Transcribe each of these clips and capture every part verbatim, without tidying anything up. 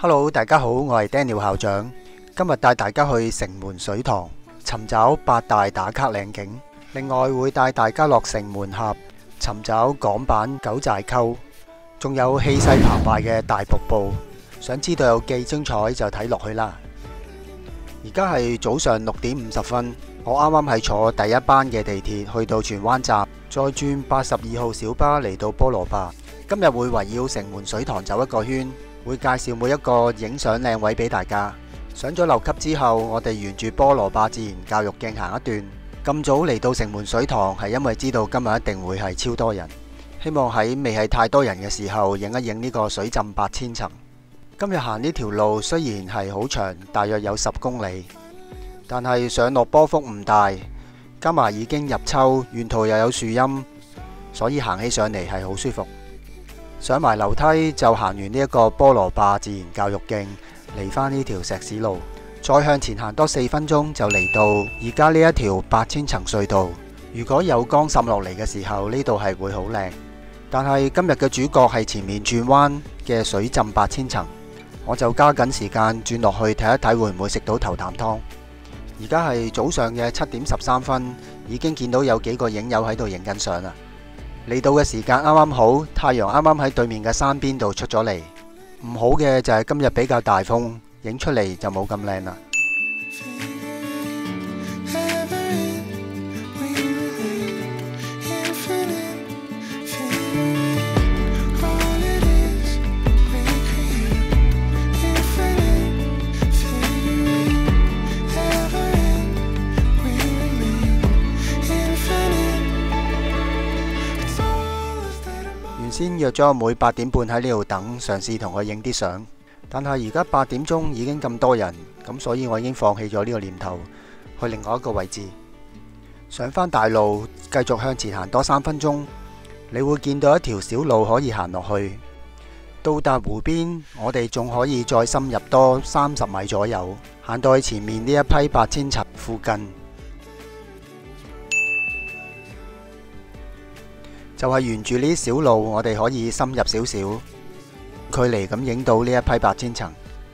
Hello， 大家好，我係 Daniel 校長。今日帶大家去城門水塘尋找八大打卡靚景，另外會帶大家落城門峽尋找港版九寨溝，仲有氣勢澎湃嘅大瀑布。想知道有幾精彩就睇落去啦。而家係早上六點五十分，我啱啱係坐第一班嘅地鐵去到荃灣站，再轉八十二號小巴嚟到菠蘿壩。今日會圍繞城門水塘走一個圈，會介紹每一個影相靚位俾大家。上咗樓級之後，我哋沿住菠蘿壩自然教育徑行一段。咁早嚟到城門水塘係因為知道今日一定會係超多人，希望喺未係太多人嘅時候影一影呢個水浸八千層。今日行呢條路雖然係好長，大約有十公里，但係上落波幅唔大，加埋已經入秋，沿途又有樹蔭，所以行起上嚟係好舒服。上埋樓梯就行完呢一個菠蘿壩自然教育徑，嚟返呢條石屎路，再向前行多四分鐘就嚟到而家呢一條八千層隧道。如果有光滲落嚟嘅時候，呢度係會好靚。但係今日嘅主角係前面轉彎嘅水浸八千層，我就加緊時間轉落去睇一睇會唔會食到頭啖湯。而家係早上嘅七點十三分，已經見到有幾個影友喺度影緊相啦。嚟到嘅時間啱啱好，太陽啱啱喺對面嘅山邊度出咗嚟。唔好嘅就係今日比較大風，影出嚟就冇咁靚啦。先約咗阿妹八點半喺呢度等，嘗試同佢影啲相。但係而家八點鐘已經咁多人，咁所以我已經放棄咗呢個念頭，去另外一個位置上返大路，繼續向前行多三分鐘，你會見到一條小路可以行落去。到達湖邊，我哋仲可以再深入多三十米左右，行到去前面呢一批八千層附近。就係沿住呢啲小路，我哋可以深入少少距離咁影到呢一批八千層。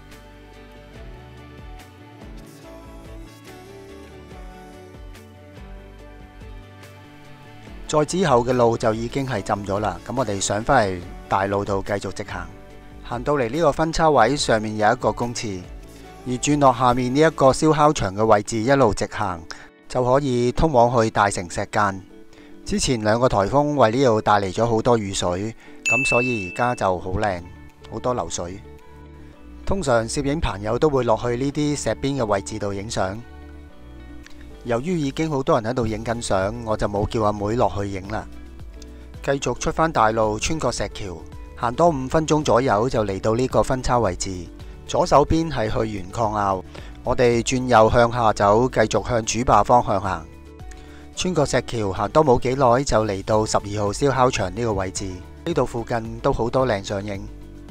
再之後嘅路就已經係浸咗啦。咁我哋上返嚟大路度繼續直行，行到嚟呢個分叉位上面有一個公廁，而轉落下面呢一個燒烤場嘅位置，一路直行就可以通往去大城石澗。之前兩個颱風為呢度帶嚟咗好多雨水，咁所以而家就好靚，好多流水。通常攝影朋友都會落去呢啲石邊嘅位置度影相。由於已經好多人喺度影緊相，我就冇叫阿妹落去影啦。繼續出返大路，穿過石橋，行多五分鐘左右就嚟到呢個分叉位置。左手邊係去鉛礦坳，我哋轉右向下走，繼續向主壩方向行。穿過石橋行多冇幾耐就嚟到十二號燒烤場呢個位置，呢度附近都好多靚相影。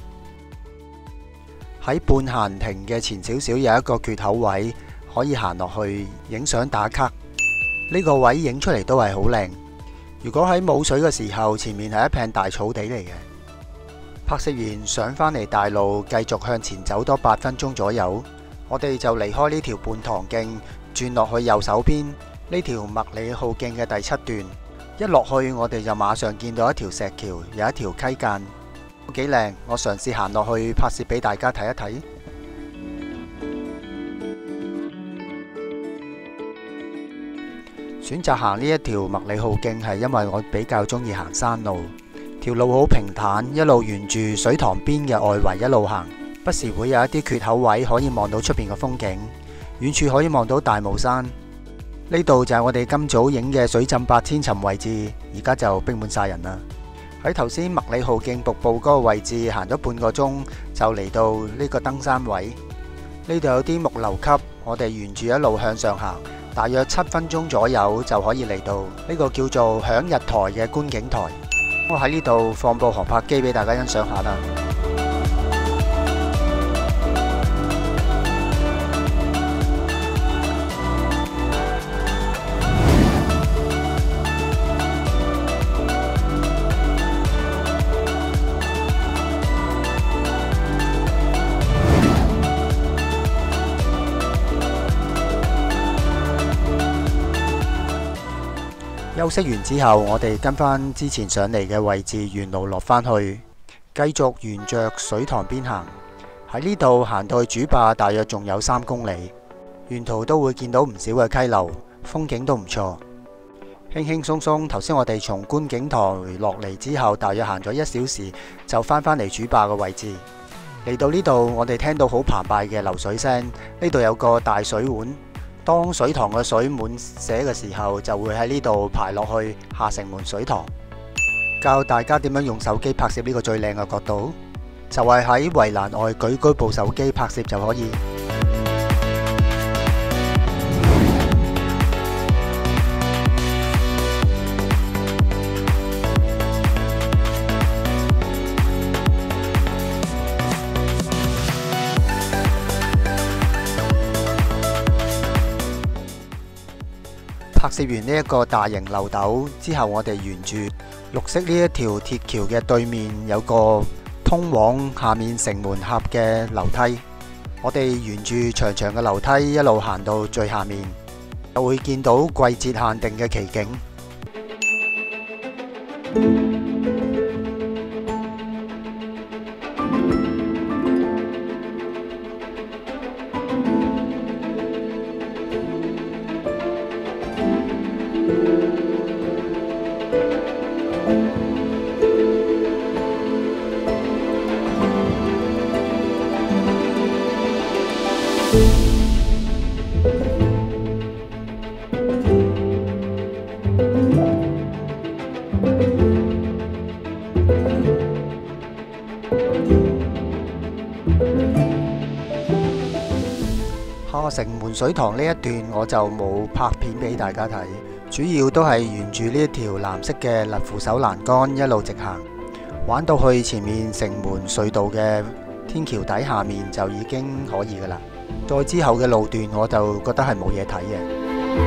喺半閒亭嘅前少少有一個缺口位，可以行落去影相打卡。呢個位影出嚟都係好靚。如果喺冇水嘅時候，前面係一片大草地嚟嘅。拍攝完上返嚟大路，繼續向前走多八分鐘左右，我哋就離開呢條半塘徑，轉落去右手邊呢條麥理浩徑嘅第七段。一落去我哋就馬上見到一條石橋，有一條溪澗，幾靚。我嘗試行落去拍攝俾大家睇一睇。選擇行呢一條麥理浩徑係因為我比較中意行山路，條路好平坦，一路沿住水塘邊嘅外圍一路行，不時會有一啲缺口位可以望到出邊嘅風景，遠處可以望到大帽山。呢度就係我哋今早影嘅水浸八千層位置，而家就逼滿晒人啦。喺頭先麥理浩徑瀑布嗰個位置行咗半個鐘，就嚟到呢個登山位。呢度有啲木樓級，我哋沿住一路向上行，大約七分鐘左右就可以嚟到呢個叫做響日台嘅觀景台。我喺呢度放部航拍機俾大家欣賞下啦。 休息完之後，我哋跟返之前上嚟嘅位置原路落返去，繼續沿着水塘邊行。喺呢度行到去主壩，大約仲有三公里，沿途都會見到唔少嘅溪流，風景都唔錯。輕輕鬆鬆，頭先我哋從觀景台落嚟之後，大約行咗一小時，就返返嚟主壩嘅位置。嚟到呢度，我哋聽到好澎湃嘅流水聲。呢度有個大水碗，當水塘嘅水滿瀉嘅時候，就會喺呢度排落去下城門水塘。教大家點樣用手機拍攝呢個最靚嘅角度，就係喺圍欄外舉高部手機拍攝就可以。拍攝完呢一個大型漏斗之後，我哋沿住綠色呢一條鐵橋嘅對面有個通往下面城門峽嘅樓梯。我哋沿住長長嘅樓梯一路行到最下面，就會見到季節限定嘅奇景。下城門水塘呢一段我就冇拍片俾大家睇，主要都係沿住呢一條藍色嘅立扶手欄杆一路直行，玩到去前面城門隧道嘅天橋底下面就已經可以噶啦。再之後嘅路段我就覺得係冇嘢睇嘅。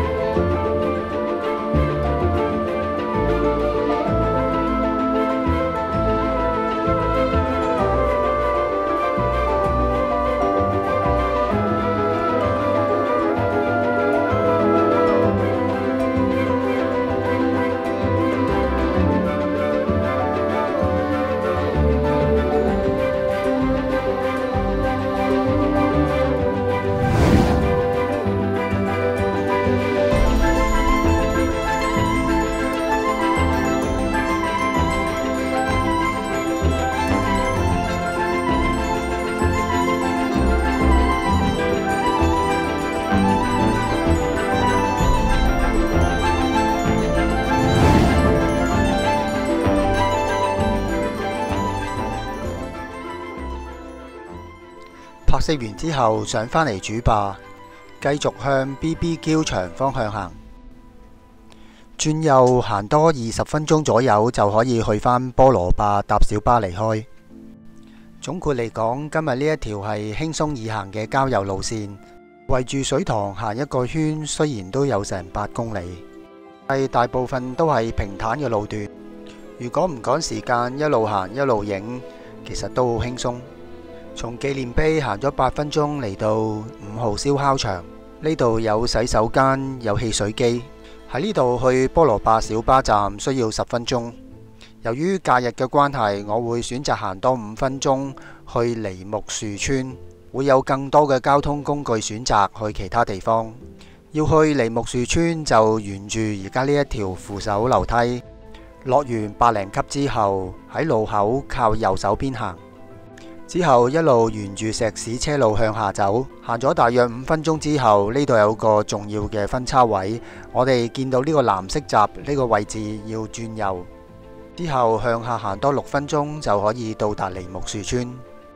拍攝完之後，上返嚟主壩，繼續向 B B Q 場方向行，轉右行多二十分鐘左右就可以去返菠蘿壩搭小巴離開。總括嚟講，今日呢一條係輕鬆易行嘅郊遊路線，圍住水塘行一個圈，雖然都有成八公里，但大部分都係平坦嘅路段。如果唔趕時間，一路行一路影，其實都好輕鬆。從紀念碑行咗八分鐘嚟到五號燒烤場，呢度有洗手間，有汽水機。喺呢度去菠蘿壩小巴站需要十分鐘。由於假日嘅關係，我會選擇行多五分鐘去梨木樹村，會有更多嘅交通工具選擇去其他地方。要去梨木樹村就沿住而家呢一條扶手樓梯，落完百零級之後喺路口靠右手邊行。之後一路沿住石屎車路向下走，行咗大約五分鐘之後，呢度有個重要嘅分叉位，我哋見到呢個藍色閘呢個位置要轉右，之後向下行多六分鐘就可以到達梨木樹村。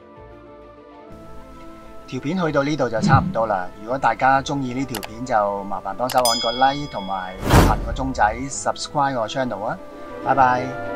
條片去到呢度就差唔多啦。如果大家中意呢條片，就麻煩幫手按個 like 同埋撳個鐘仔 subscribe 我 channel 啊！拜拜。